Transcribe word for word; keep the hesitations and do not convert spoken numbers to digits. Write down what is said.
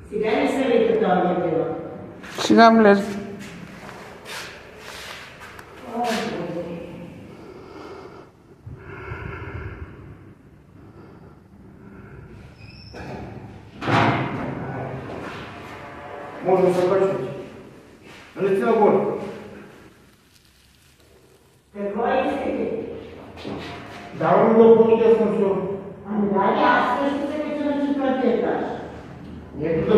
Сега не се ли като това е било? Сега влезе. Може да се качвате. Лети нагоре. Какво искате? Давам ли да помните асансьор? Ами да, аз също се кача на четвъртия етаж. Нека да